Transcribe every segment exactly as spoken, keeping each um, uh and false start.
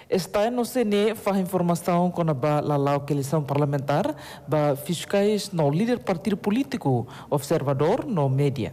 Está no C N E faz informação com a lalau que eleição parlamentar, ba fiscais no líder partido político, observador no média.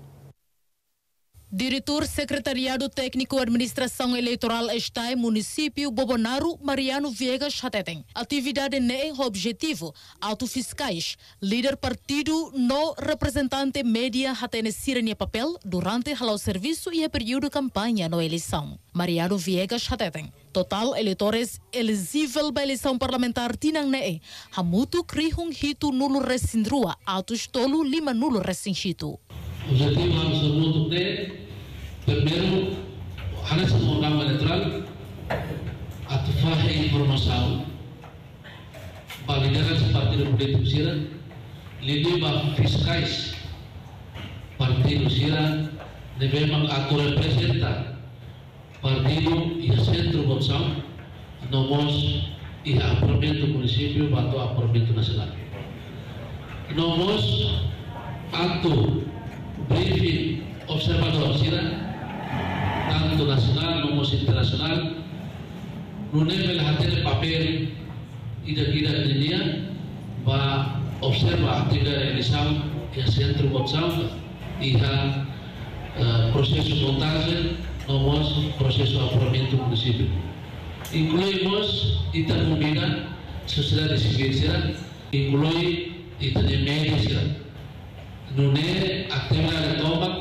Diretor Secretariado Técnico Administração Eleitoral está em município Bobonaro, Mariano Viegas Hateteng. Atividade ne objetivo, autofiscais, líder partido no representante média Hatene Sirene papel durante o serviço e o período de campanha na eleição. Mariano Viegas Hateteng. Total eleitores elegível para eleição parlamentar tinang ne hamutu krihung hitu nulo resindrua, autos tolo lima nulo resinchitu. Objetivo harus terbentuk de primeiro harus menggunakan elektral atau faham informasi validakan partido politik sira lidi bah fiskais partido sira deve mengatur representa partido e centro botsang nomos e aprovamento município atau aprovamento nasional nomos atau briefing observador sira tanto nacional como internacional no nível de papel e daqui da linha vai observar a atividade de eleição e a centro votação e a processo de montagem no processo de aprovamento do município. Incluímos e também a sociedade civil sira inclui e também média sira no ne atividade de tombak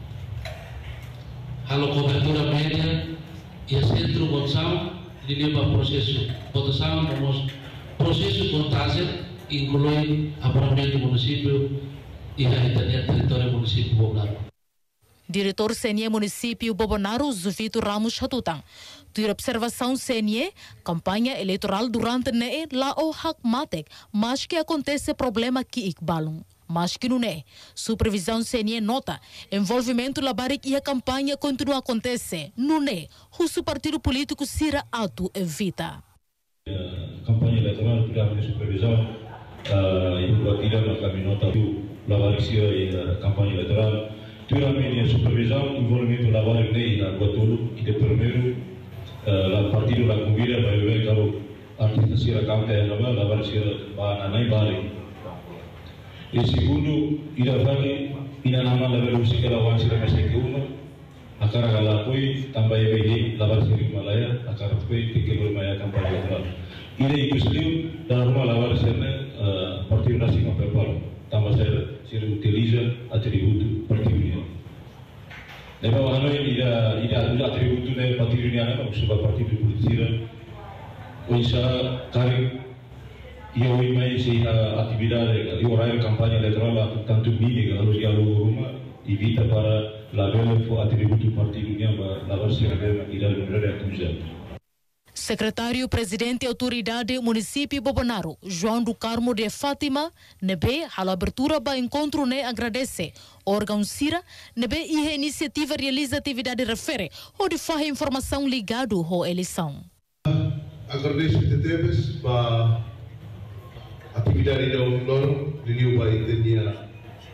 halo cobertura média e a centro votação leva processo votação como processo de contagem inclui aprovamento do município e a território do município Bobonaro. Diretor C N E Município Bobonaro, Zuvito Ramos Hatutang. Tua observação C N E, campanha eleitoral durante ne lá o hak matek, mas que acontece problema que ikbalung. Mas que não é. Supervisão C N E nota, envolvimento labarik e a campanha continua a acontecer. Não é. O partido político será auto evita. A campanha eleitoral tidak ada supervisão, ibu batida kami nota itu labarik e a campanha eleitoral. Tua media supervisão, envolvimento labarik ne ina betul ide primeiro la partido la convida para ver kalau artis sira campanha labarik sira ba nanai balik. E segundo, ida vale ina nama la veloci che la wan sira mese che uno a cara gala poi tambah E B D la bar sira Malaya a cara poi che che bermaya kampanye electoral. Ida itu sendiri dalam rumah la bar sira Partido Nasional Perpal tambah sira sira utiliza atributo partido. Leva ano ida ida ada atributo ne partido ni ana sebab partido politik Oisa kari ia hoje mais a atividade de horário campanha eleitoral tanto mídia harus dia rumah evita para lavar o atributo partido yang lavar server ida número de Secretário-Presidente Autoridade Município Bobonaro, João do Carmo de Fátima, nebe a abertura para encontro ne agradece. Órgão Sira, nebe e a iniciativa realiza atividade refere ou de faz informação ligado à eleição. Agradeço a Teteves para atividade da Unilor, Liliu Bai Tenia,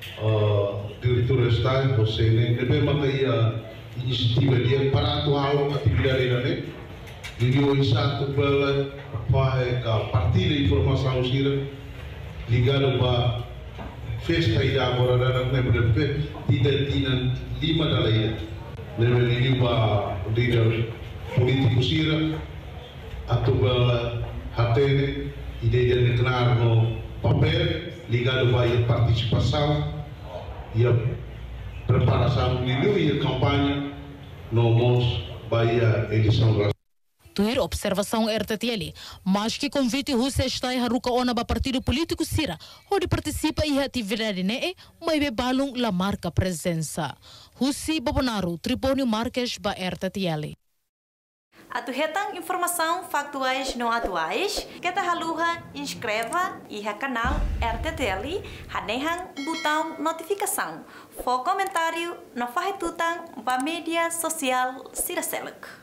diretor Estado, você ne nebe makai a iniciativa dia para atuar atividade da ne Liliu Isatu pela para partilha informação Sira ligado para festa e agora da nebe tidak tinan lima dalai nebe Liliu para líder político Sira atau pela hatene ideia de declarar no papel ligado à participação e a preparação do Liliu e a campanha no MOS para a eleição da Tuir observação R T T L, mas que convite Rússia está em Haruka Ona para partido político Sira, onde participa e atividade ne mas bebalung la marca presença. Rússia Bobonaro, Tribônio Marques para R T T L. Atuhetang informação factuais não atuais, que ta haluha inscreva e ha canal R T T L, hanehang botão notificação. For comentário, não faz tutang para mídia social Sira Seluk.